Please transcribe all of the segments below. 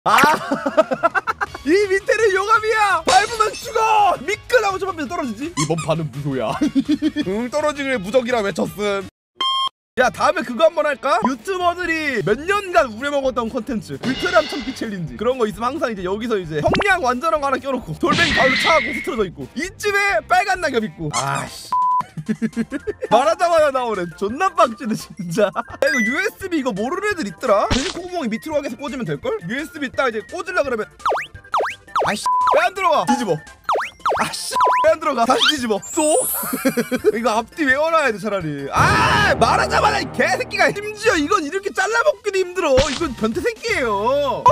아 이 밑에는 용암이야. 밟으면 죽어. 미끌하고 좀 하면 떨어지지. 이번 판은 무소야. 응, 떨어지길 무적이라 외쳤음. 야, 다음에 그거 한번 할까? 유튜버들이 몇 년간 우려먹었던 콘텐츠 울트라 참기 챌린지 그런 거 있으면 항상 이제 여기서 이제 형량 완전한 거 하나 껴놓고 돌멩이 가을로 차고 흐트러져 있고 이쯤에 빨간 낙엽 있고. 아씨 말하자마자 나오네. 존나 빡치네 진짜. 야, 이거 USB 이거 모르는 애들 있더라. 대신 콧구멍이 밑으로 가게 해서 꽂으면 될걸? USB 딱 이제 꽂으려 그러면 아씨 왜 안 들어가? 뒤집어. 아씨 왜 안 들어가? 다시 뒤집어. 쏙. 이거 앞뒤 외워놔야 돼 차라리. 아 말하자마자 이 개새끼가. 심지어 이건 이렇게 잘라먹기도 힘들어. 이건 변태새끼예요.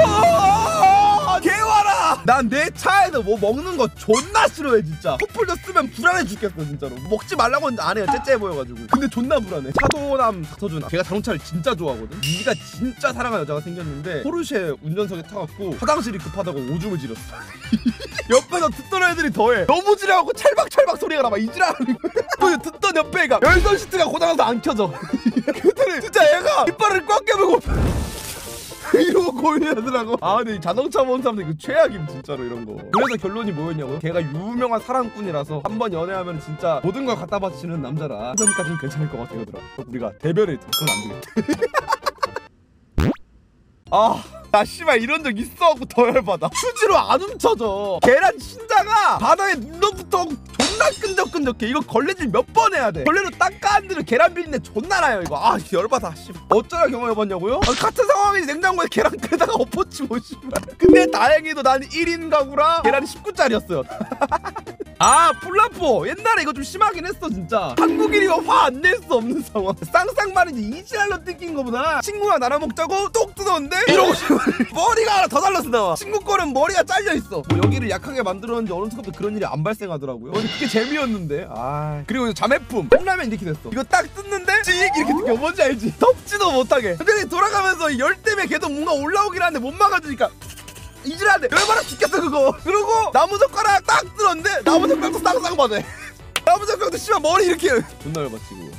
개와라. 난 내 차에서 뭐 먹는 거 존나 싫어해 진짜. 컵홀더 쓰면 불안해 죽겠어 진짜로. 먹지 말라고 안 해요. 째째 보여가지고. 근데 존나 불안해. 차도남 닥터준 걔가 자동차를 진짜 좋아하거든. 니가 진짜 사랑하는 여자가 생겼는데 포르쉐 운전석에 타갖고 화장실이 급하다고 오줌을 지렸어. 옆에서 듣던 애들이 더해. 너무 지려갖고 찰박찰박 소리가 나막 이지랄하는 거야. 듣던 옆에 애가 열선 시트가 고장나서 안 켜져. 그때는 진짜 애가 이빨을 꽉 깨물고 이러고 고민하더라고. 아 근데 이 자동차 모는 사람들 이거 최악임 진짜로 이런 거. 그래서 결론이 뭐였냐고요? 걔가 유명한 사랑꾼이라서 한번 연애하면 진짜 모든 걸 갖다 바치는 남자라. 그전까지는 괜찮을 것 같아요 얘들아. 우리가 대변을 그건 안 되겠다. 나 씨발 이런 적 있어갖고 더 열받아. 휴지로 안 훔쳐져. 계란 신자가 바닥에 눌러붙어 존나 끈적끈적해. 이거 걸레질 몇 번 해야 돼. 걸레로 닦아안들면 계란 비린내 존나 나요 이거. 아 열받아 씨발. 어쩌다 경험해봤냐고요? 같은 상황이 냉장고에 계란 끓여다가 엎었지 뭐 씨발. 근데 다행히도 난 1인 가구라 계란이 19짜리였어요 아 폴라포 옛날에 이거 좀 심하긴 했어 진짜. 한국인이면 화 안 낼 수 없는 상황. 쌍쌍말인지 이지랄로 뜯긴 거보다 친구랑 나눠 먹자고 똑 뜯었는데 이러고 머리가 하나 더 달라서 나와. 친구 거는 머리가 잘려있어. 뭐 여기를 약하게 만들었는지 어느 순간부터 그런 일이 안 발생하더라고요. 근데 그게 재미였는데. 아 그리고 자매품 컵라면 이렇게 됐어. 이거 딱 뜯는데 찌익 이렇게 뜯겨. 뭔지 알지? 덮지도 못하게. 근데 돌아가면서 열 때문에 계속 뭔가 올라오긴 하는데 못 막아주니까 이질하네. 열받아 죽겠어 그거. 그리고 나무젓가락 딱 들었는데 나무젓가락도 쌍쌍 받아. 나무젓가락도 씨발 머리 이렇게 존나 열받지 그거.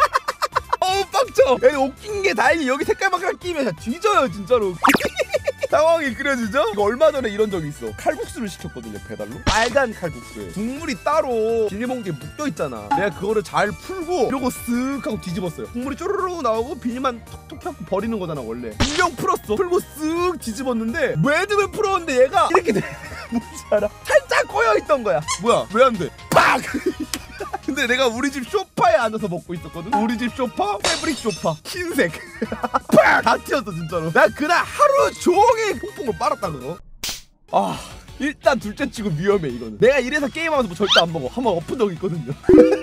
어우 빡쳐. 얘 웃긴 게 다행히 여기 색깔만큼 끼면 뒤져요 진짜로. 상황이 그려지죠? 이거 얼마 전에 이런 적이 있어. 칼국수를 시켰거든요 배달로. 빨간 칼국수에 국물이 따로 비닐봉지에 묶여있잖아. 내가 그거를 잘 풀고 이러고 쓱 하고 뒤집었어요. 국물이 쪼르르 나오고 비닐만 톡톡 하고 버리는 거잖아 원래. 분명 풀었어. 풀고 쓱 뒤집었는데 매듭을 풀었는데 얘가 이렇게 돼. 뭔지 알아? 살짝 꼬여있던 거야. 뭐야 왜 안 돼? 팍! 근데 내가 우리 집 소파에 앉아서 먹고 있었거든. 우리 집 소파 패브릭 소파 흰색. 다 튀었어 진짜로. 나 그날 하루 종일 폭풍을 빨았다 그거. 아 일단 둘째 치고 위험해 이거는. 내가 이래서 게임하면서 뭐 절대 안 먹어. 한번 엎은 적 있거든요.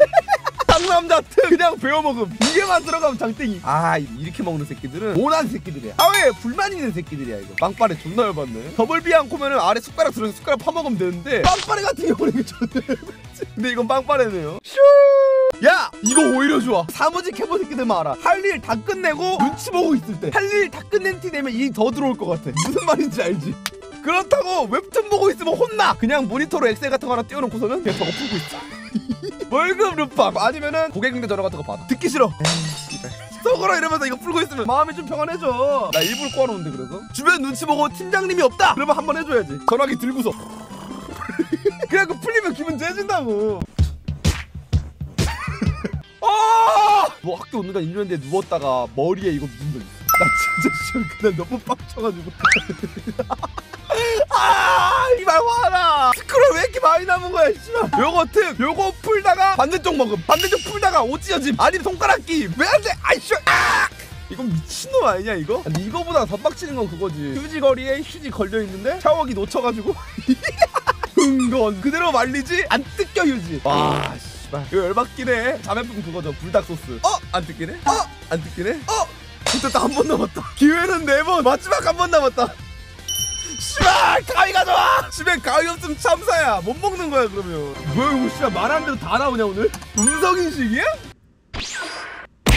상남자 특 그냥 배워먹음. 이게만 들어가면 장땡이. 아 이렇게 먹는 새끼들은 모난 새끼들이야. 사회에 불만 있는 새끼들이야 이거. 빵빠레 존나 열받네. 더블 비앙코면은 아래 숟가락 들어서 숟가락 퍼먹으면 되는데 빵빠레 같은 경우는 존나 열받지. 근데 이건 빵빠레네요. 야 이거 오히려 좋아. 사무직 해보 새끼들만 알아. 할 일 다 끝내고 눈치 보고 있을 때 할 일 다 끝낸 티 내면 일이 더 들어올 것 같아. 무슨 말인지 알지? 그렇다고 웹툰 보고 있으면 혼나. 그냥 모니터로 엑셀 같은 거 하나 띄워놓고서는 그냥 저거 풀고 있어. 월급 루팡 아니면은 고객응대 전화 같은 거 받아. 듣기 싫어. 속으로 이러면서 이거 풀고 있으면 마음이 좀 평안해져. 나 일부러 꼬아놓는데 그래서 주변 눈치 보고 팀장님이 없다 그러면 한번 해줘야지. 전화기 들고서. 그냥 그 풀리면 기분 째진다고. 뭐 학교 오는 날 인류인데 누웠다가 머리에 이거 묻은 적 있어. 나 진짜 싫어. 그날 너무 빡쳐가지고. 이말 화나. 스크롤 왜 이렇게 많이 남은 거야 씨발. 요거 특 요거 풀다가 반대쪽 먹음. 반대쪽 풀다가 옷 찢어짐. 아니면 손가락 끼. 왜 안 돼? 아이씨. 이건 미친놈 아니냐 이거? 아니, 이거보다 더 빡치는 건 그거지. 휴지 거리에 휴지 걸려있는데 샤워기 놓쳐가지고 흥건 그대로 말리지 안 뜯겨 휴지. 와 씨발 이거 열받긴 해. 자매품 그거죠. 불닭 소스. 안 뜯기네? 안 뜯기네? 됐다. 한 번 남았다. 기회는 4번. 마지막 한 번 남았다. 씨발 가위 가져와. 집에 가위 없으면 참사야. 못 먹는 거야 그러면. 뭐야 이거 씨발 말한 대로 다 나오냐 오늘? 음성인식이야?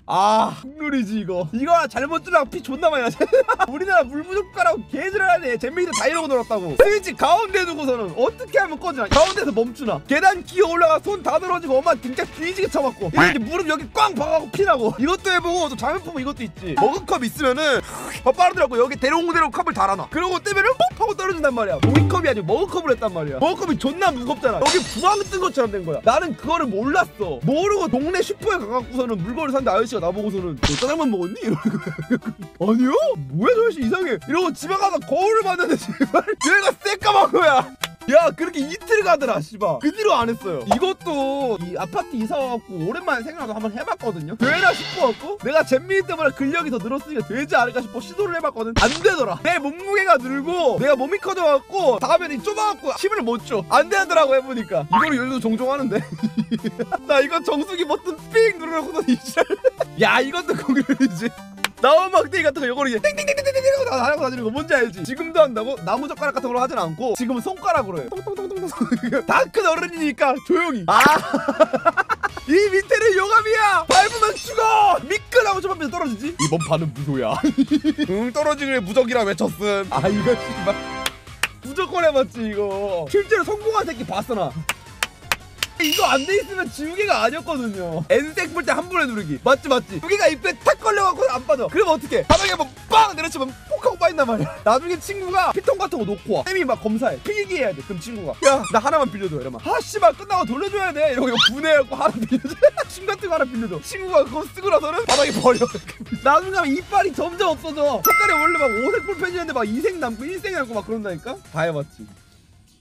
국룰이지 이거. 이거 하나 잘못 주려고 피 존나 많이 나지. 우리나라 물 부족하라고 개지랄하네. 잼민이들 다 이러고 놀았다고. 스위치 가운데 두고서는 어떻게 하면 꺼지나. 가운데서 멈추나. 계단 기어 올라가 손 다 늘어지고 엄마 등짝 뒤지게 쳐맞고 이렇게 무릎 여기 꽝 박아갖고 피나고. 이것도 해보고 또 잘못하면 이것도 있지. 머그컵 있으면은 빠르더라고. 여기 대롱 컵을 달아놔. 그러고 떼면은 뻑 하고 떨어진단 말이야. 종이컵이 아니고 머그컵을 했단 말이야. 머그컵이 존나 무겁잖아. 여기 부항 뜬 것처럼 된 거야. 나는 그거를 몰랐어. 모르고 동네 슈퍼에 가갖고서는 물건을 샀는데 아저씨가 나보고서는 너 짜장면 먹었니? 이러는 거야. 아니요? 뭐야 저 아저씨 이상해. 이러고 집에 가서 거울을 봤는데 제발 얘가 새까만 거야. 야 그렇게 이틀 가더라 씨발. 그 뒤로 안 했어요. 이것도 이 아파트 이사 와갖고 오랜만에 생각나서 한번 해봤거든요. 되나 싶어갖고 내가 잼민이 때문에 근력이 더 늘었으니까 되지 않을까 싶어 시도를 해봤거든. 안 되더라. 내 몸무게가 늘고 내가 몸이 커져갖고 다음에는 좁아갖고 힘을 못 줘. 안 되더라고 해보니까. 이거를 요즘도 종종 하는데. 나 이거 정수기 버튼 삥 누르고서 이제 야 이것도 공격이지. 나무막대기 같은 거 요거를 이제 땡땡땡땡땡 하고 다니는 거 뭔지 알지? 지금도 한다고? 나무젓가락 같은 걸로 하진 않고 지금은 손가락으로 해. 통통통통통. 다 큰 어른이니까 조용히. 이 밑에는 요감이야. 밟으면 죽어. 미끈하고 좀 하면 떨어지지? 이번 판은 무효야. 응 떨어지길 무적이라 외쳤음. 이거 씨발 무조건 해봤지 이거. 실제로 성공한 새끼 봤어 나. 이거 안 돼 있으면 지우개가 아니었거든요. N색 볼 때 한 번에 누르기. 맞지? 지우개가 입에 탁 걸려갖고 안 빠져. 그러면 어떡해? 바닥에 한번 빵 내려치면 폭 하고 빠진단 말이야. 나중에 친구가 피통 같은 거 놓고 와. 쌤이 막 검사해. 필기해야 돼. 그럼 친구가 야 나 하나만 빌려줘 이러면 씨발 끝나고 돌려줘야 돼. 이러고 이거 분해하고 하나 빌려줘. 침 같은 거 하나 빌려줘. 친구가 그거 쓰고 나서는 바닥에 버려. 나중에 하면 이빨이 점점 없어져. 색깔이 원래 막 5색 볼펜이었는데 막 2색 남고 1색 남고 막 그런다니까. 다 해봤지.